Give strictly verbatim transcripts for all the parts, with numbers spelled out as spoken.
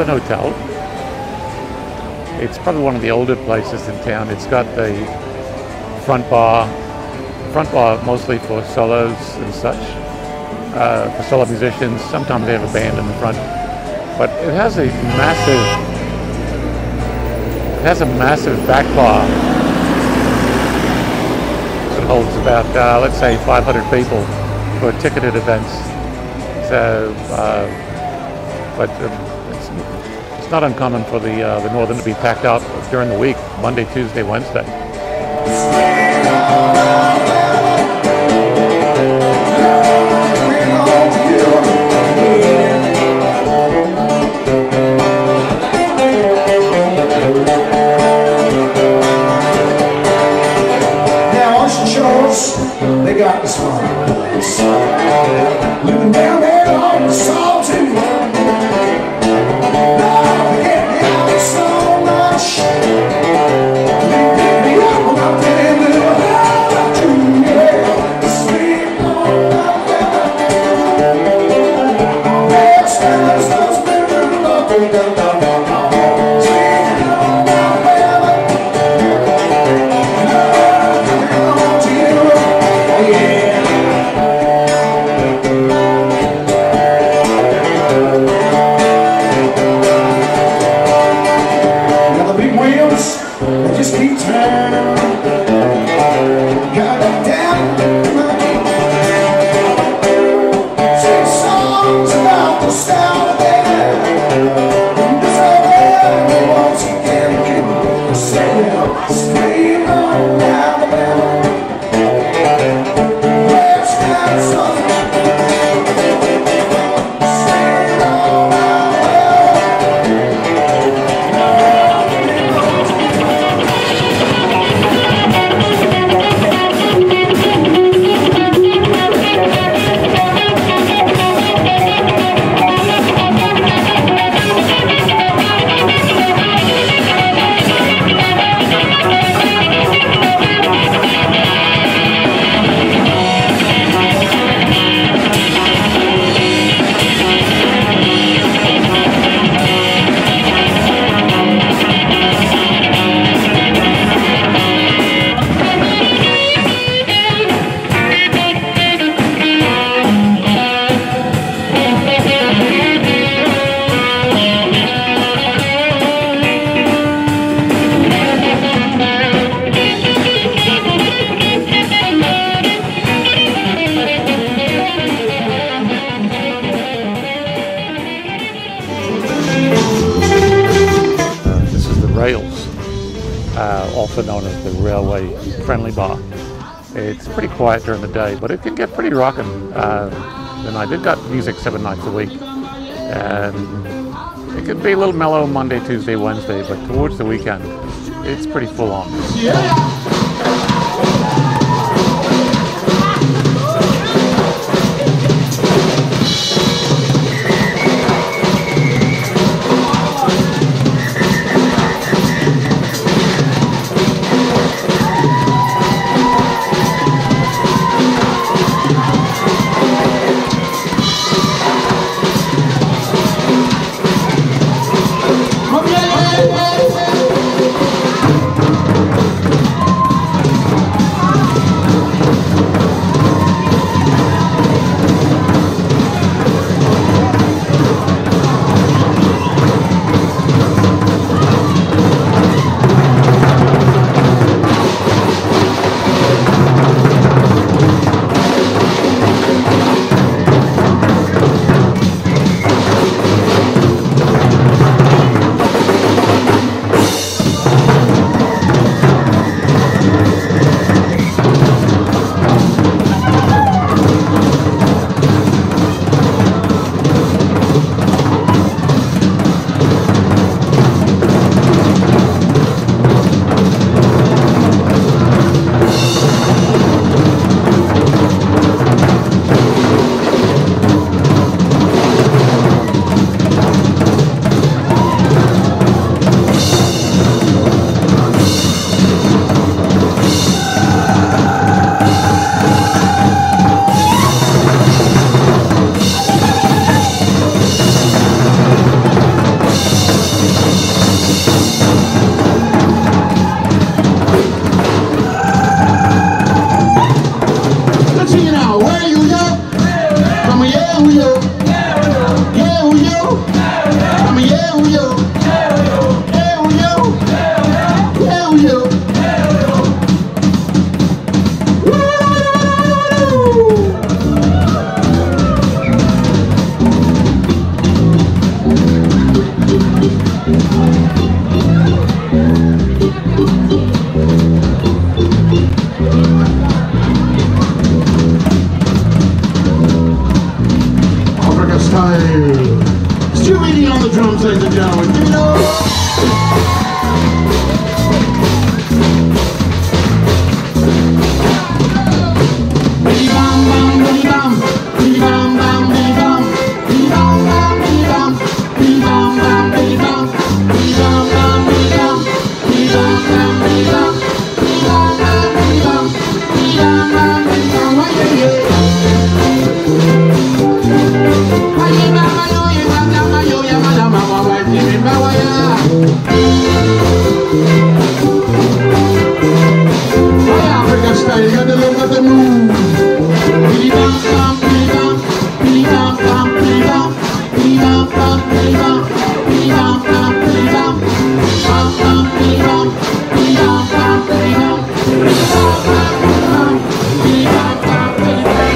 Northern Hotel. It's probably one of the older places in town. It's got the front bar, front bar mostly for solos and such, uh, for solo musicians. Sometimes they have a band in the front, but it has a massive, it has a massive back bar. It holds about, uh, let's say, five hundred people for ticketed events. So, uh, but uh, it's, it's not uncommon for the uh, the Northern to be packed out during the week, Monday, Tuesday, Wednesday. They got this one place living down there on the salty road. Now we can't have so much. They me up about that little hell to yeah. Sleep on that bed. Best times those living love down down down down. Sleep on that bed. Just keep turning. Got it down. Sing songs about the sound of that. This other once again, say, scream on Alabama. Let's have something. Rails, uh, also known as the Railway Friendly Bar. It's pretty quiet during the day, but it can get pretty rocking. Uh, and I did got music seven nights a week, and it can be a little mellow Monday, Tuesday, Wednesday, but towards the weekend, it's pretty full on. Yeah. African style, you gotta look at the move. Billy bam bam, billy bam, billy bam bam, billy bam, billy bam bam, billy bam, billy bam bam, billy bam, bam bam, billy bam, billy bam bam, billy bam, billy bam bam, billy bam bam, billy bam.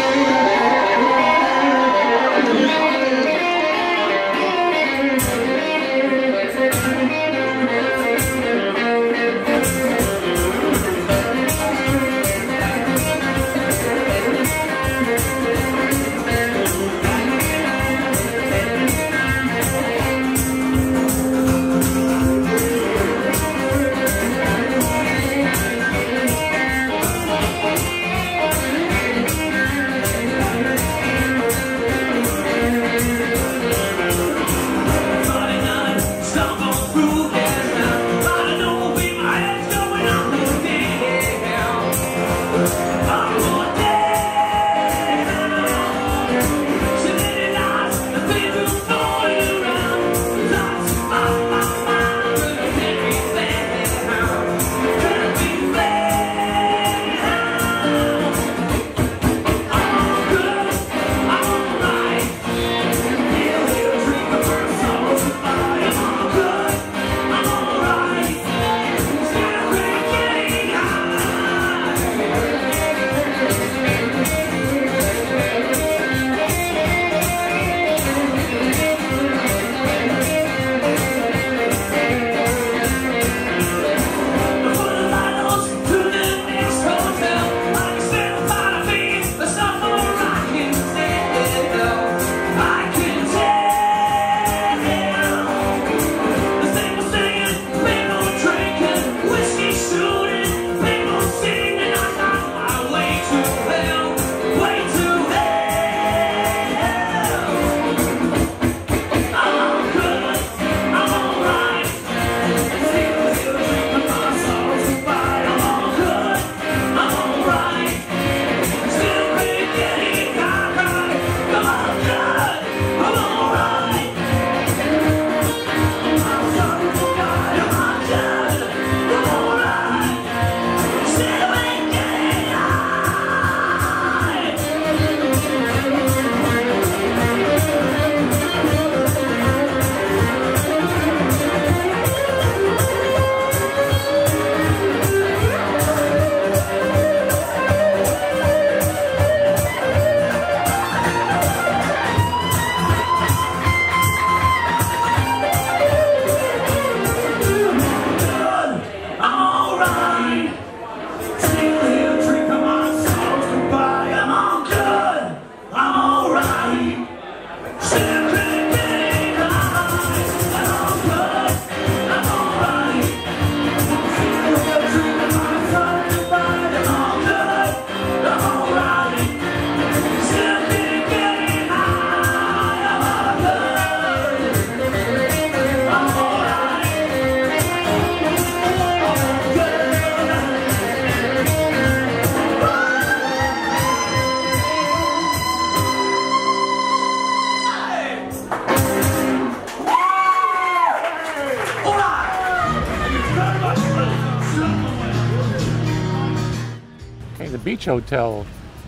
The Beach Hotel,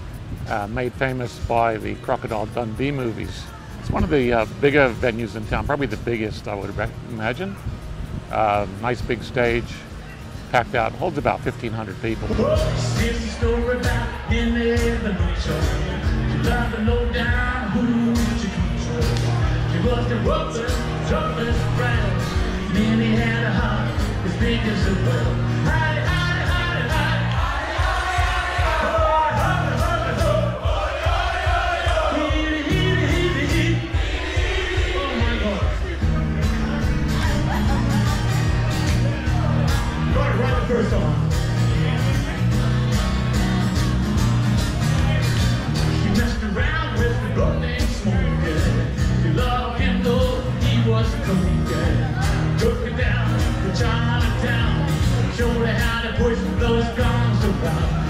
uh, made famous by the Crocodile Dundee movies. It's one of the uh, bigger venues in town, probably the biggest, I would imagine. Uh, nice big stage, packed out, holds about fifteen hundred people. First off, she messed around with the blood named Smoke. She loved him though he was cold. Took her down to Chinatown, showed her how to push those guns around.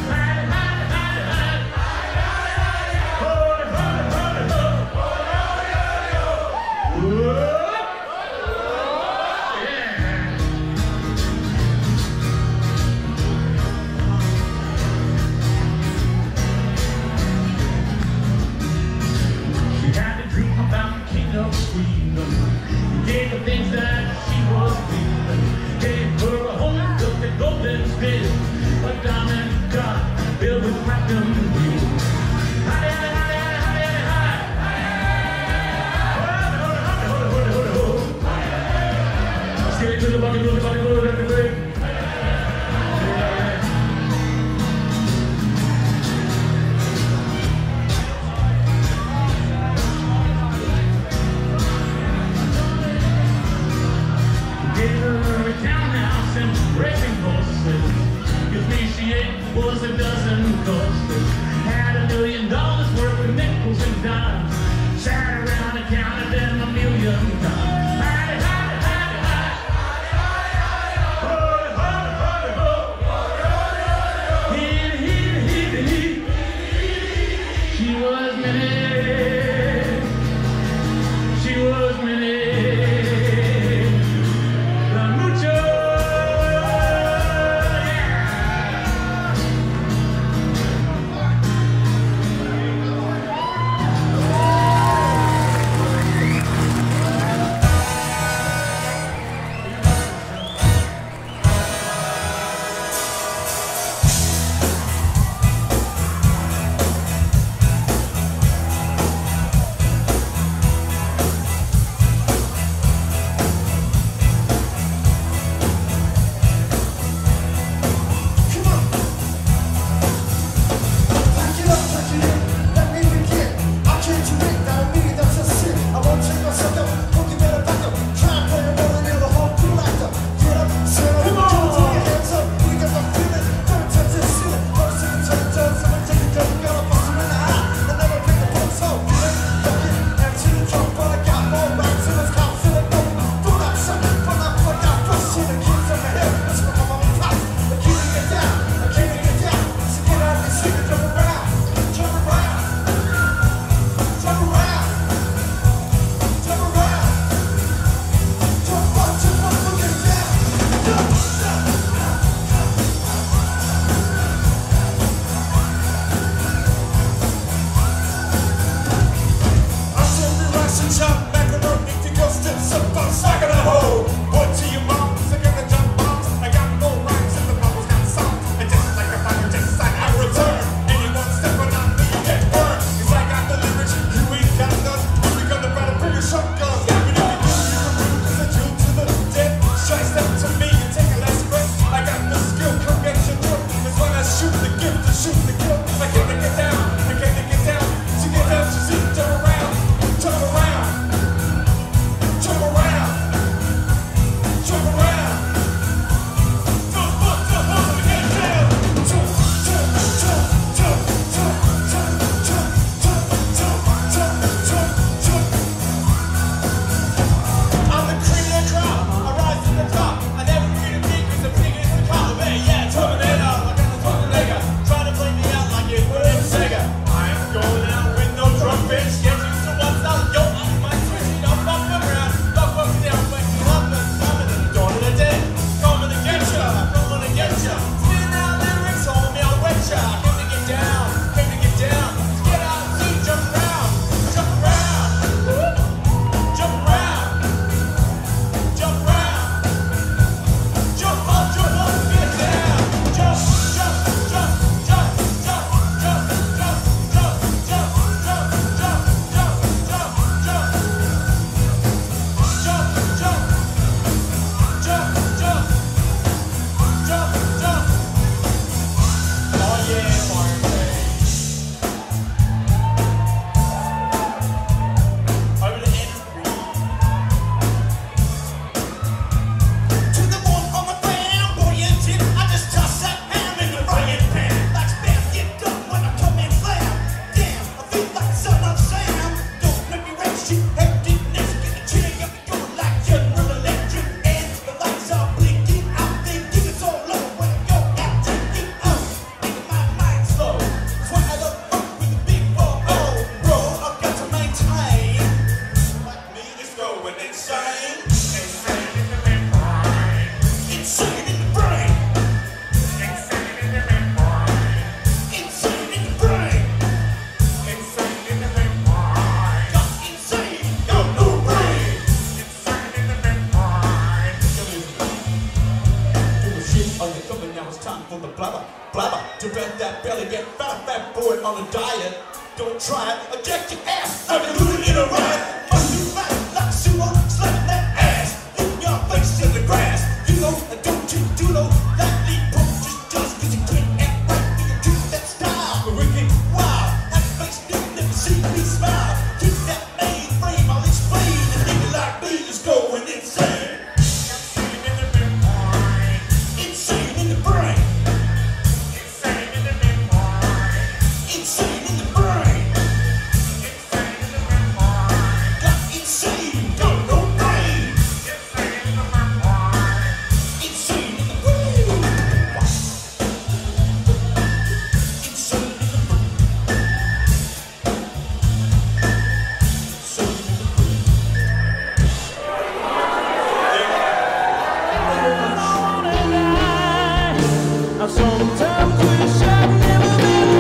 Yeah. Was a dozen coasters, had a million dollars worth of nickels and dimes, sat around and counted them a million times. Howdy, howdy, howdy, howdy, howdy, howdy, howdy, hee, hee, hee, hee. She was Minnie, she was Minnie, the mucho. bored on a diet. Don't try it, eject your ass. I've been looting in a riot. Must do right like a sewer, slapping that ass. Leaving your face in the grass. sometimes wish I'd never been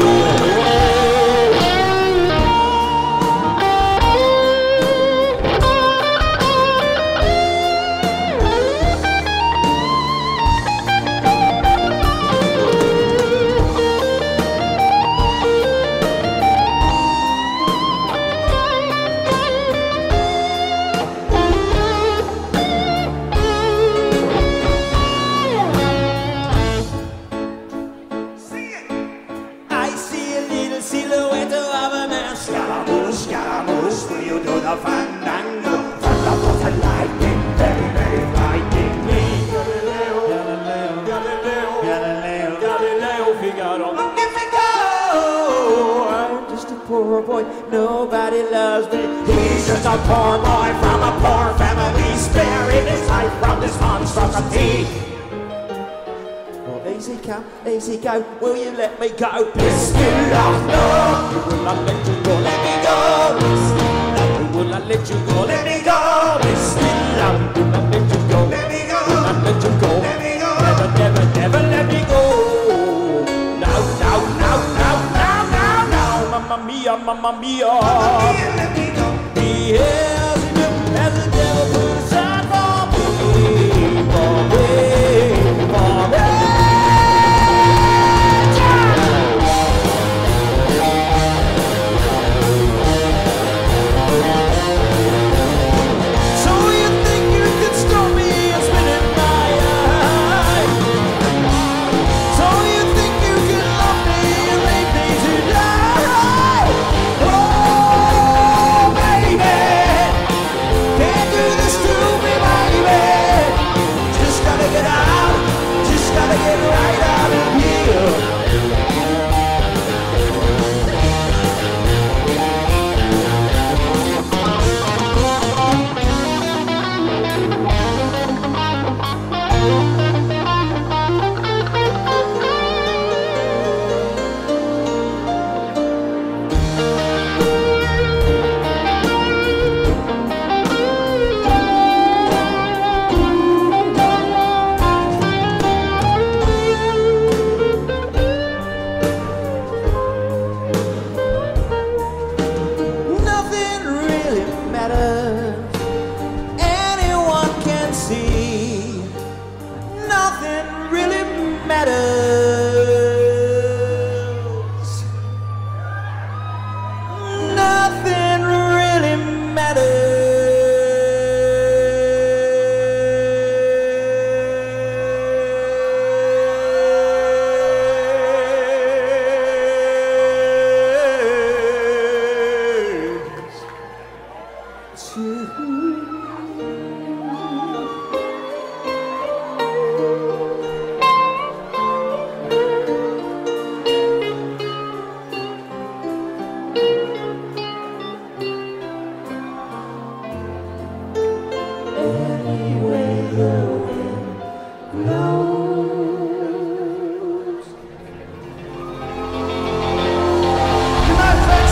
nobody loves me. He's just a poor boy from a poor family, sparing his life from this monstrosity. Oh, easy come, easy go, will you let me go? Bismillah, no, you will not let you go, let me go. Bismillah, we will not let you go, let me go. Bismillah, we will not let you go, let me go. We will not let you go, let me go. Never, never, never let me go. No, no, no, no, no, no, no. Mamma mia, mamma mia. Mamma mia, let me go. He has him as the devil put aside for me, for me, for me. So you think you can stop me and spit in my eye? So you think you can love me and leave me to die? Oh, baby, can't do this to me, baby. Just gotta get out, just gotta get right out of here. Nothing really matters. Anyone can see. Nothing really matters. Nothing really matters to anyway the wind blows. Good night, folks.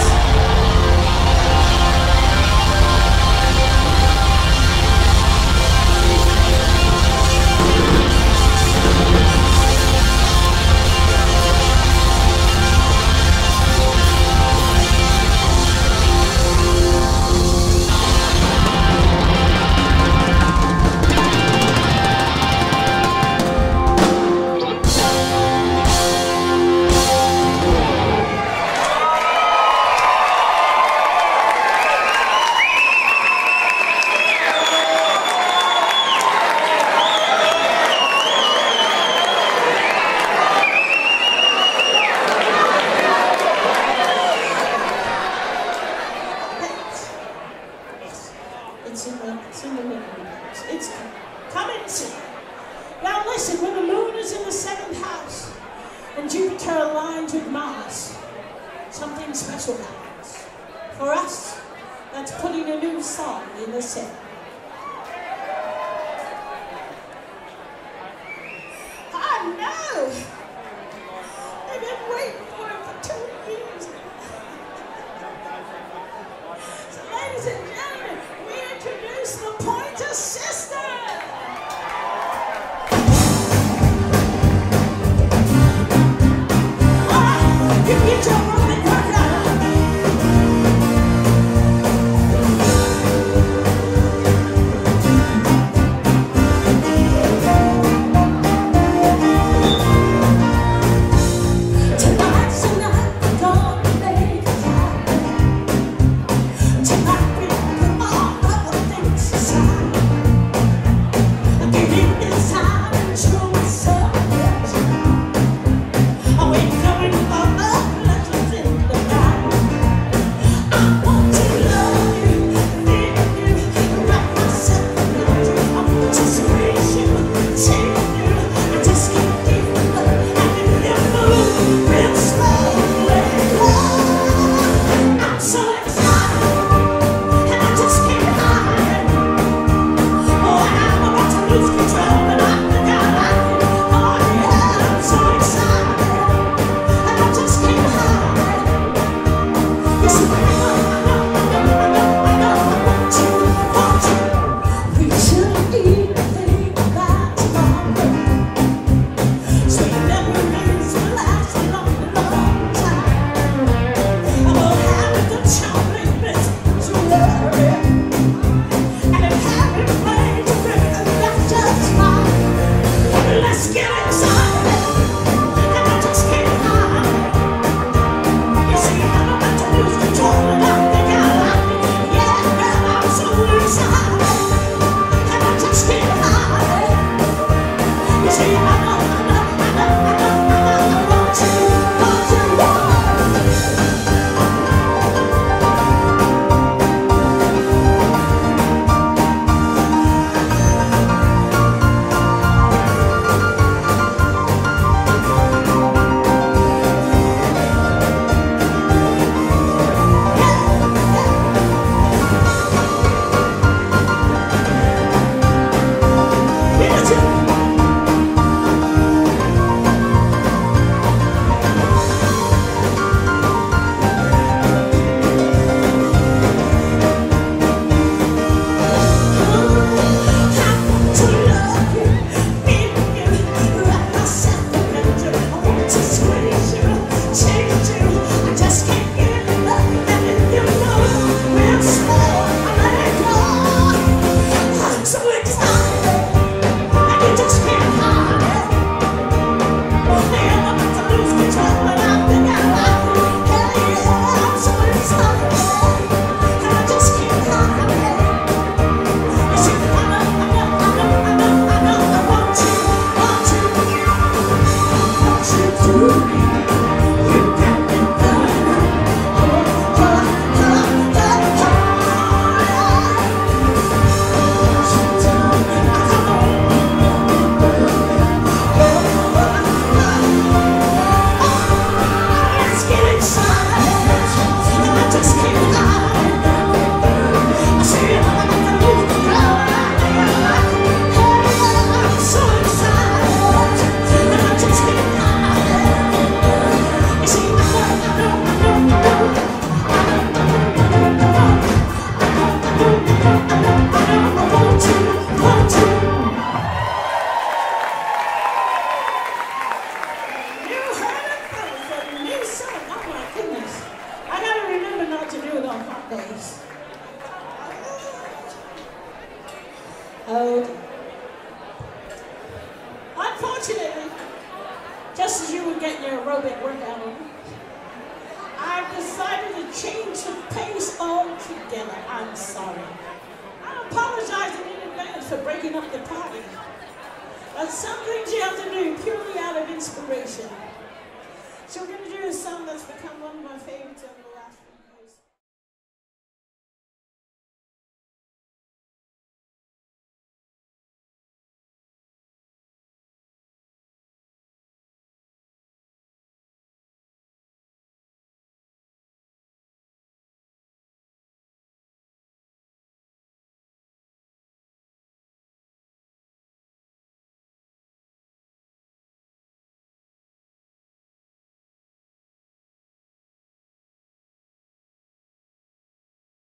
It's in the, it's in the living room. It's, it's coming soon. Now listen, when the moon is in the seventh house and Jupiter aligns with Mars, something special happens. For us, that's putting a new song in the set. I know! I've been waiting for it for two years. So ladies and gentlemen, we introduce the Pointer Sisters! unfortunately, just as you were getting your aerobic workout on, I've decided to change the pace altogether. I'm sorry. I'm apologizing in advance for breaking up the party. But some things you have to do purely out of inspiration. So we're going to do a song that's become one of my favorites.